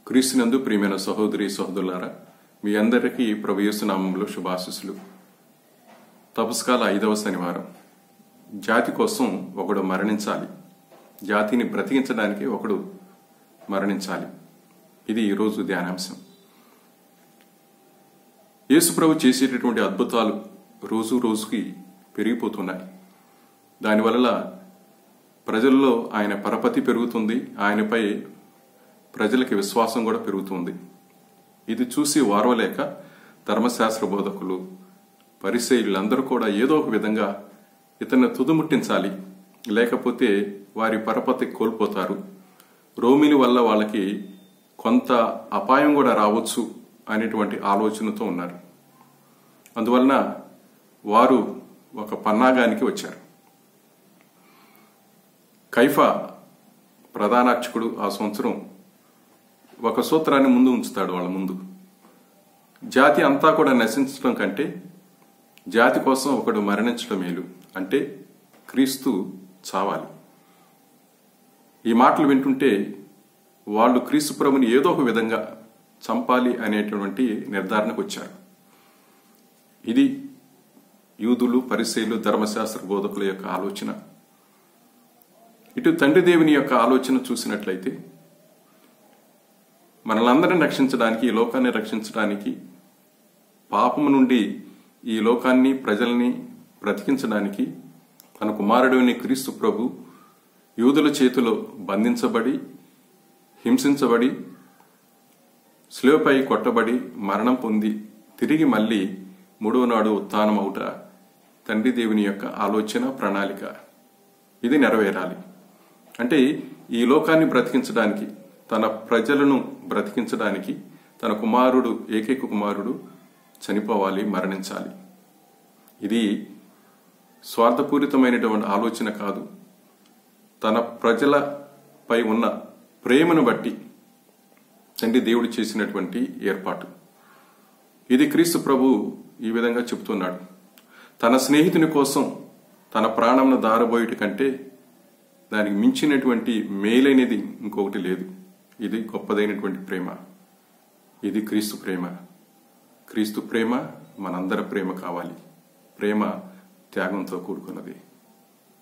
క్రీస్తునందు ప్రియమైన సహోదరి సహోదరులారా, మీ అందరికీ ప్రభు యేసు నామములో శుభాశీస్సులు. తపస్కాల 5వ శనివారం. జాతి కోసం ఒకడు మరణించాలి, జాతిని బ్రతికించడానికి ఒకడు మరణించాలి. ఇది ఈరోజు ధ్యానాంశం. యేసు ప్రభు చేసేటటువంటి అద్భుతాలు రోజు రోజుకి పెరిగిపోతున్నాయి. దానివల్ల ప్రజల్లో ఆయన పరపతి పెరుగుతుంది, ఆయనపై ప్రజలకి విశ్వాసం కూడా పెరుగుతుంది. ఇది చూసి వారవలేక ధర్మశాస్త్ర బోధకులు, పరిసయ్యులందరూ కూడా ఏదో ఒక విధంగా ఇతన్ని తుదుముట్టించాలి, లేకపోతే వారి పరపతి కోల్పోతారు, రోమిల వల్ల వాళ్ళకి కొంత అపాయం కూడా రావచ్చు అనేటువంటి ఆలోచనతో ఉన్నారు. అందువలన వారు ఒక పన్నాగానికి వచ్చారు. కైఫా ప్రధానార్చకుడు ఆ సంవత్సరం ఒక సూత్రాన్ని ముందు ఉంచుతాడు వాళ్ళ ముందు. జాతి అంతా కూడా నశించడం కంటే జాతి కోసం ఒకడు మరణించడం మేలు. అంటే క్రీస్తు చావాలి. ఈ మాటలు వింటుంటే వాళ్ళు క్రీస్తు ప్రభుని ఏదో ఒక విధంగా చంపాలి అనేటువంటి నిర్ధారణకు వచ్చారు. ఇది యూదులు, పరిసయ్యులు, ధర్మశాస్త్ర బోధకుల యొక్క ఆలోచన. ఇటు తండ్రి దేవుని యొక్క ఆలోచన చూసినట్లయితే మనలందరిని రక్షించడానికి, ఈ లోకాన్ని రక్షించడానికి, పాపము నుండి ఈ లోకాన్ని, ప్రజల్ని బ్రతికించడానికి తన కుమారుడైన క్రీస్తు ప్రభు యూదుల చేతిలో బంధించబడి, హింసించబడి, శిలువపై కొట్టబడి, మరణం పొంది తిరిగి మళ్ళీ 3వ నాడు ఉత్థానం అవుట తండ్రి దేవుని యొక్క ఆలోచన, ప్రణాళిక. ఇది నెరవేరాలి. అంటే ఈ లోకాన్ని బ్రతికించడానికి, తన ప్రజలను బ్రతికించడానికి తన కుమారుడు, ఏకైక కుమారుడు చనిపోవాలి, మరణించాలి. ఇది స్వార్థపూరితమైనటువంటి ఆలోచన కాదు. తన ప్రజలపై ఉన్న ప్రేమను బట్టి తండ్రి దేవుడు చేసినటువంటి ఏర్పాటు. ఇది క్రీస్తు ప్రభు ఈ విధంగా చెబుతున్నాడు. తన స్నేహితుని కోసం తన ప్రాణంను దారబోయేటి కంటే దానికి మించినటువంటి మేలైనది ఇంకొకటి లేదు. ఇది గొప్పదైనటువంటి ప్రేమ. ఇది క్రీస్తు ప్రేమ. క్రీస్తు ప్రేమ మనందరి ప్రేమ కావాలి. ప్రేమ త్యాగంతో కూడుకున్నది.